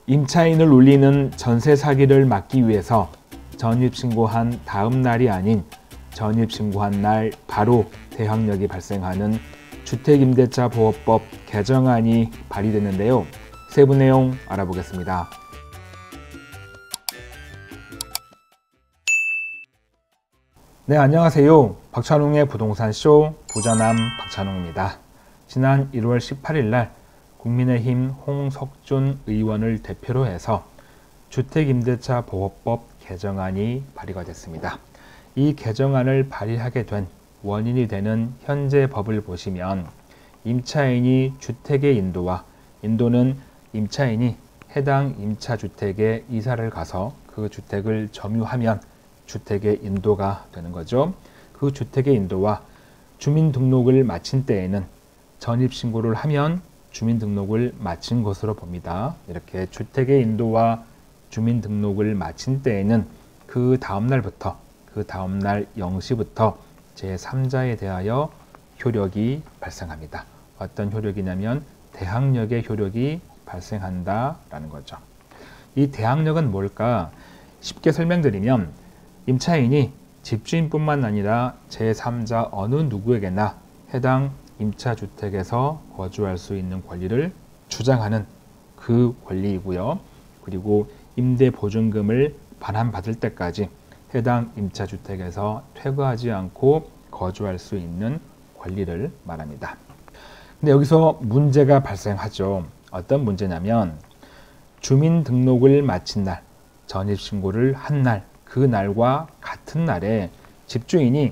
임차인을 울리는 전세 사기를 막기 위해서 전입신고한 다음 날이 아닌 전입신고한 날 바로 대항력이 발생하는 주택임대차 보호법 개정안이 발의됐는데요. 세부 내용 알아보겠습니다. 네, 안녕하세요. 박찬웅의 부동산쇼 부자남 박찬웅입니다. 지난 1월 18일 날 국민의힘 홍석준 의원을 대표로 해서 주택임대차 보호법 개정안이 발의가 됐습니다. 이 개정안을 발의하게 된 원인이 되는 현재 법을 보시면 임차인이 주택의 인도와 인도는 임차인이 해당 임차주택에 이사를 가서 그 주택을 점유하면 주택의 인도가 되는 거죠. 그 주택의 인도와 주민등록을 마친 때에는 전입신고를 하면 주민등록을 마친 것으로 봅니다. 이렇게 주택의 인도와 주민등록을 마친 때에는 그 다음날부터 그 다음날 0시부터 제3자에 대하여 효력이 발생합니다. 어떤 효력이냐면 대항력의 효력이 발생한다라는 거죠. 이 대항력은 뭘까? 쉽게 설명드리면 임차인이 집주인뿐만 아니라 제3자 어느 누구에게나 해당 임차주택에서 거주할 수 있는 권리를 주장하는 그 권리이고요. 그리고 임대보증금을 반환받을 때까지 해당 임차주택에서 퇴거하지 않고 거주할 수 있는 권리를 말합니다. 근데 여기서 문제가 발생하죠. 어떤 문제냐면 주민등록을 마친 날, 전입신고를 한 날, 그 날과 같은 날에 집주인이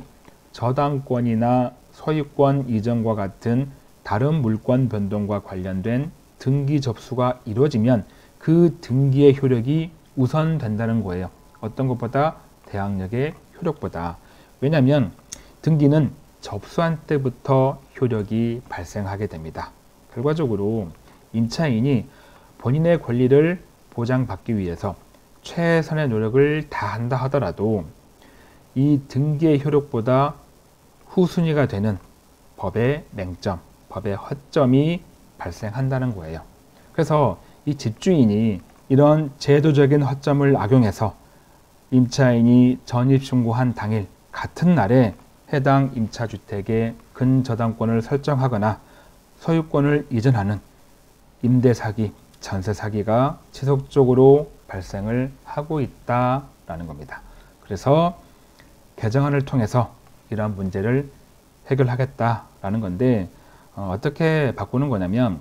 저당권이나 소유권 이전과 같은 다른 물권 변동과 관련된 등기 접수가 이루어지면 그 등기의 효력이 우선된다는 거예요. 어떤 것보다 대항력의 효력보다. 왜냐하면 등기는 접수한 때부터 효력이 발생하게 됩니다. 결과적으로 임차인이 본인의 권리를 보장받기 위해서 최선의 노력을 다한다 하더라도 이 등기의 효력보다 후순위가 되는 법의 맹점, 법의 허점이 발생한다는 거예요. 그래서 이 집주인이 이런 제도적인 허점을 악용해서 임차인이 전입신고한 당일 같은 날에 해당 임차주택의 근저당권을 설정하거나 소유권을 이전하는 임대사기, 전세사기가 지속적으로 발생을 하고 있다라는 겁니다. 그래서 개정안을 통해서 이러한 문제를 해결하겠다라는 건데 어떻게 바꾸는 거냐면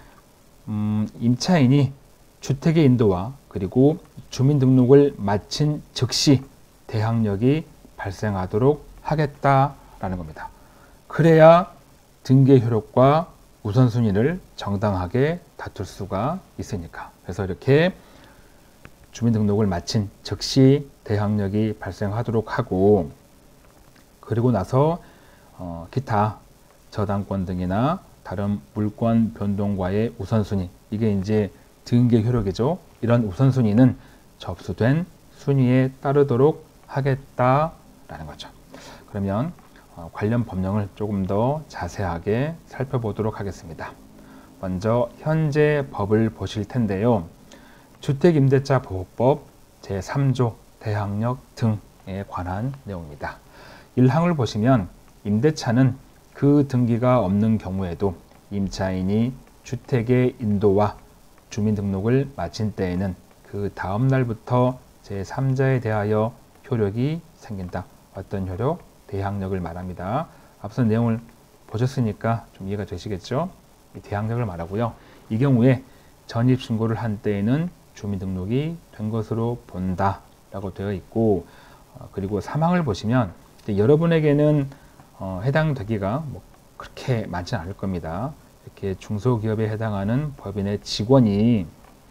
임차인이 주택의 인도와 그리고 주민등록을 마친 즉시 대항력이 발생하도록 하겠다라는 겁니다. 그래야 등기의 효력과 우선순위를 정당하게 다툴 수가 있으니까. 그래서 이렇게 주민등록을 마친 즉시 대항력이 발생하도록 하고, 그리고 나서 기타 저당권 등이나 다른 물권 변동과의 우선순위, 이게 이제 등기 효력이죠. 이런 우선순위는 접수된 순위에 따르도록 하겠다라는 거죠. 그러면 관련 법령을 조금 더 자세하게 살펴보도록 하겠습니다. 먼저 현재 법을 보실 텐데요. 주택임대차 보호법 제3조 대항력 등에 관한 내용입니다. 1항을 보시면 임대차는 그 등기가 없는 경우에도 임차인이 주택의 인도와 주민등록을 마친 때에는 그 다음 날부터 제3자에 대하여 효력이 생긴다. 어떤 효력? 대항력을 말합니다. 앞선 내용을 보셨으니까 좀 이해가 되시겠죠? 이 대항력을 말하고요. 이 경우에 전입신고를 한 때에는 주민등록이 된 것으로 본다 라고 되어 있고, 그리고 3항을 보시면 여러분에게는 해당되기가 그렇게 많지 않을 겁니다. 이렇게 중소기업에 해당하는 법인의 직원이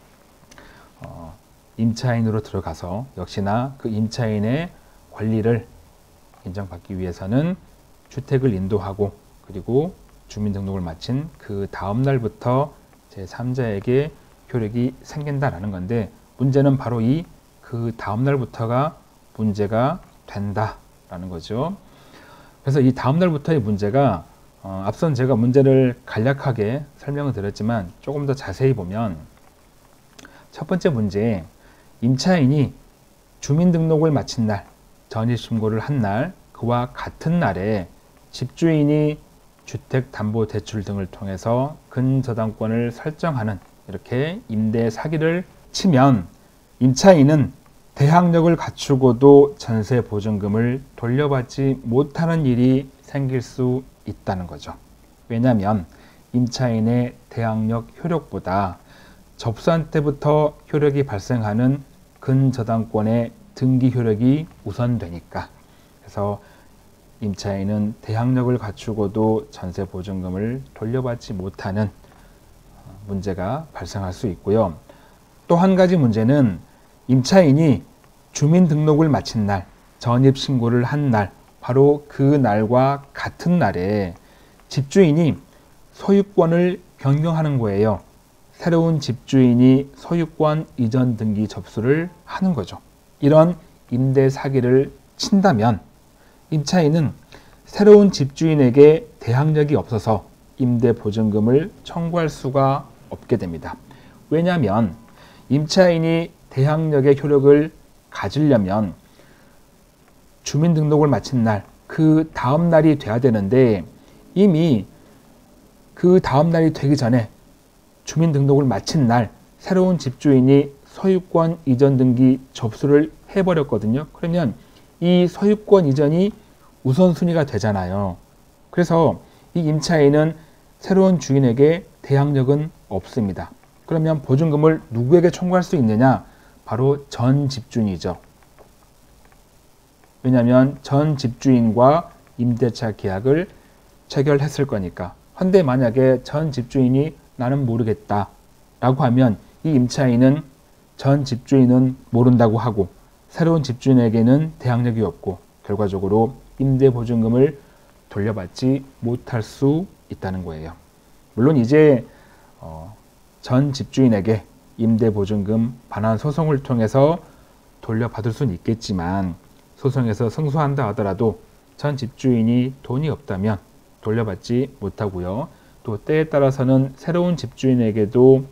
임차인으로 들어가서 역시나 그 임차인의 권리를 인정받기 위해서는 주택을 인도하고 그리고 주민등록을 마친 그 다음 날부터 제3자에게 효력이 생긴다라는 건데, 문제는 바로 이 그 다음 날부터가 문제가 된다라는 거죠. 그래서 이 다음 날부터의 문제가 앞선 제가 문제를 간략하게 설명을 드렸지만 조금 더 자세히 보면 첫 번째 문제, 임차인이 주민등록을 마친 날, 전입신고를 한 날, 그와 같은 날에 집주인이 주택담보대출 등을 통해서 근저당권을 설정하는 이렇게 임대 사기를 치면 임차인은 대항력을 갖추고도 전세보증금을 돌려받지 못하는 일이 생길 수 있다는 거죠. 왜냐하면 임차인의 대항력 효력보다 접수한 때부터 효력이 발생하는 근저당권의 등기 효력이 우선되니까. 그래서 임차인은 대항력을 갖추고도 전세보증금을 돌려받지 못하는 문제가 발생할 수 있고요. 또 한 가지 문제는 임차인이 주민등록을 마친 날, 전입신고를 한 날, 바로 그 날과 같은 날에 집주인이 소유권을 변경하는 거예요. 새로운 집주인이 소유권 이전 등기 접수를 하는 거죠. 이런 임대 사기를 친다면 임차인은 새로운 집주인에게 대항력이 없어서 임대보증금을 청구할 수가 없게 됩니다. 왜냐하면 임차인이 대항력의 효력을 가지려면 주민등록을 마친 날, 그 다음 날이 돼야 되는데 이미 그 다음 날이 되기 전에 주민등록을 마친 날 새로운 집주인이 소유권 이전 등기 접수를 해버렸거든요. 그러면 이 소유권 이전이 우선순위가 되잖아요. 그래서 이 임차인은 새로운 주인에게 대항력은 없습니다. 그러면 보증금을 누구에게 청구할 수 있느냐? 바로 전 집주인이죠. 왜냐하면 전 집주인과 임대차 계약을 체결했을 거니까. 한데 만약에 전 집주인이 나는 모르겠다 라고 하면 이 임차인은 전 집주인은 모른다고 하고 새로운 집주인에게는 대항력이 없고 결과적으로 임대보증금을 돌려받지 못할 수 있다는 거예요. 물론 이제 전 집주인에게 임대보증금 반환 소송을 통해서 돌려받을 수는 있겠지만 소송에서 승소한다 하더라도 전 집주인이 돈이 없다면 돌려받지 못하고요. 또 때에 따라서는 새로운 집주인에게도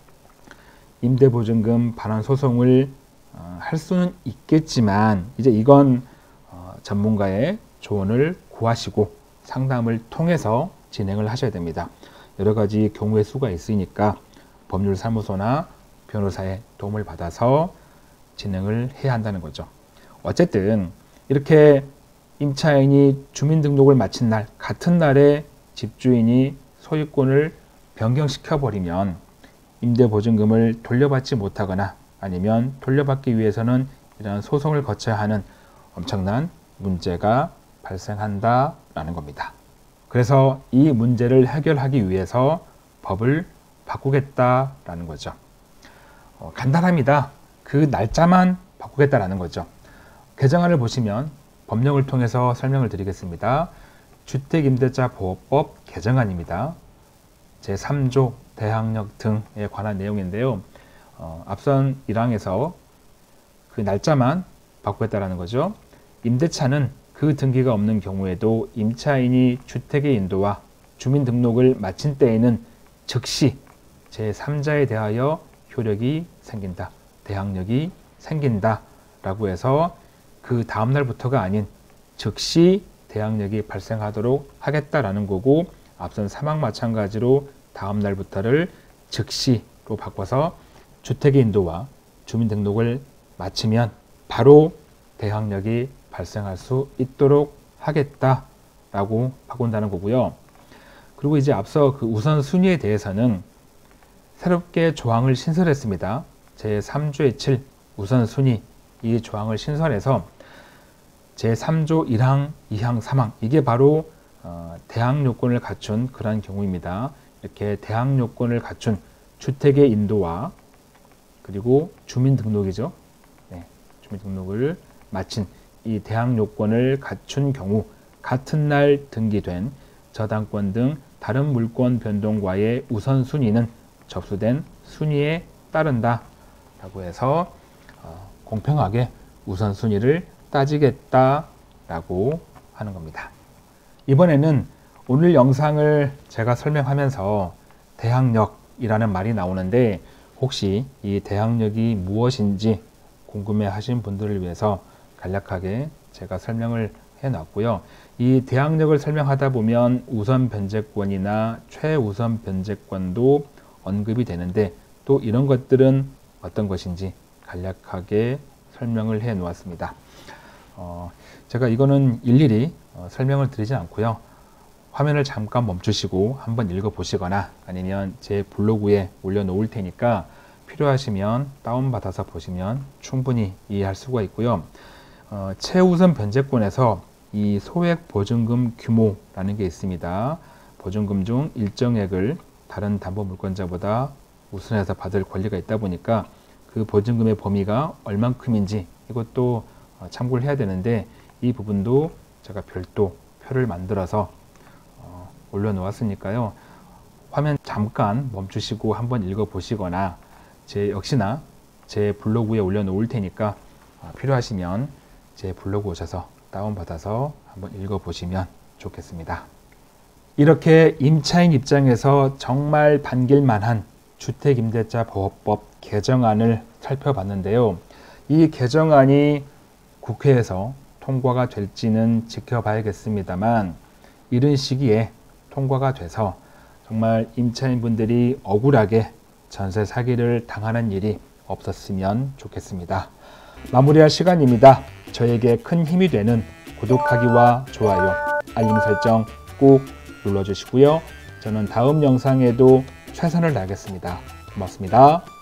임대보증금 반환 소송을 할 수는 있겠지만 이제 이건 전문가의 조언을 구하시고 상담을 통해서 진행을 하셔야 됩니다. 여러 가지 경우의 수가 있으니까 법률사무소나 변호사의 도움을 받아서 진행을 해야 한다는 거죠. 어쨌든 이렇게 임차인이 주민등록을 마친 날 같은 날에 집주인이 소유권을 변경시켜 버리면 임대보증금을 돌려받지 못하거나 아니면 돌려받기 위해서는 이런 소송을 거쳐야 하는 엄청난 문제가 발생한다라는 겁니다. 그래서 이 문제를 해결하기 위해서 법을 바꾸겠다라는 거죠. 간단합니다. 그 날짜만 바꾸겠다라는 거죠. 개정안을 보시면 법령을 통해서 설명을 드리겠습니다. 주택임대차보호법 개정안입니다. 제3조 대항력 등에 관한 내용인데요. 앞선 1항에서 그 날짜만 바꾸겠다라는 거죠. 임대차는 그 등기가 없는 경우에도 임차인이 주택의 인도와 주민등록을 마친 때에는 즉시 제3자에 대하여 효력이 생긴다. 대항력이 생긴다. 라고 해서 그 다음 날부터가 아닌 즉시 대항력이 발생하도록 하겠다라는 거고 앞선 3항 마찬가지로 다음 날부터를 즉시로 바꿔서 주택의 인도와 주민등록을 마치면 바로 대항력이 발생할 수 있도록 하겠다라고 바꾼다는 거고요. 그리고 이제 앞서 그 우선순위에 대해서는 새롭게 조항을 신설했습니다. 제3조의 7 우선순위 이 조항을 신설해서 제3조 1항, 2항, 3항 이게 바로 대항 요건을 갖춘 그러한 경우입니다. 이렇게 대항 요건을 갖춘 주택의 인도와 그리고 주민등록이죠. 네, 주민등록을 마친 이 대항 요건을 갖춘 경우 같은 날 등기된 저당권 등 다른 물권 변동과의 우선순위는 접수된 순위에 따른다 라고 해서 공평하게 우선순위를 따지겠다라고 하는 겁니다. 이번에는 오늘 영상을 제가 설명하면서 대항력이라는 말이 나오는데 그 혹시 이 대항력이 무엇인지 궁금해 하신 분들을 위해서 간략하게 제가 설명을 해 놨고요. 이 대항력을 설명하다 보면 우선 변제권이나 최우선 변제권도 언급이 되는데 또 이런 것들은 어떤 것인지 간략하게 설명을 해 놓았습니다. 제가 이거는 일일이 설명을 드리지 않고요. 화면을 잠깐 멈추시고 한번 읽어 보시거나 아니면 제 블로그에 올려 놓을 테니까 필요하시면 다운받아서 보시면 충분히 이해할 수가 있고요. 최우선 변제권에서 이 소액 보증금 규모라는 게 있습니다. 보증금 중 일정액을 다른 담보물권자보다 우선해서 받을 권리가 있다 보니까 그 보증금의 범위가 얼만큼인지 이것도 참고를 해야 되는데 이 부분도 제가 별도 표를 만들어서 올려놓았으니까요. 화면 잠깐 멈추시고 한번 읽어보시거나 역시나 제 블로그에 올려놓을 테니까 필요하시면 제 블로그 오셔서 다운받아서 한번 읽어보시면 좋겠습니다. 이렇게 임차인 입장에서 정말 반길만한 주택임대차보호법 개정안을 살펴봤는데요. 이 개정안이 국회에서 통과가 될지는 지켜봐야겠습니다만 이른 시기에 통과가 돼서 정말 임차인분들이 억울하게 전세 사기를 당하는 일이 없었으면 좋겠습니다. 마무리할 시간입니다. 저에게 큰 힘이 되는 구독하기와 좋아요, 알림 설정 꼭 눌러주시고요. 저는 다음 영상에도 최선을 다하겠습니다. 고맙습니다.